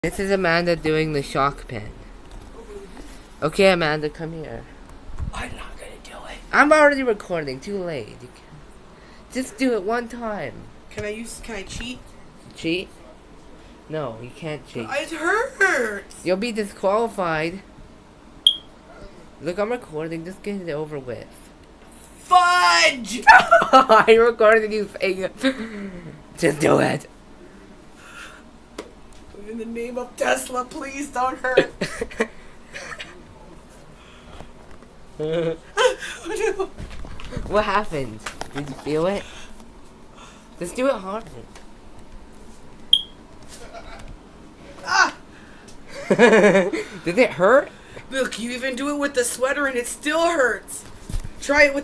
This is Amanda doing the shock pen. Okay, Amanda, come here. I'm not gonna do it. I'm already recording. Too late. Just do it one time. Can I cheat? Cheat? No, you can't cheat. It hurts. You'll be disqualified. Look, I'm recording. Just get it over with. Fudge! I recorded you saying it. Just do it. In the name of Tesla, please don't hurt. What happened? Did you feel it? Just do it harder. Ah! Did it hurt? Look, you even do it with the sweater and it still hurts. Try it with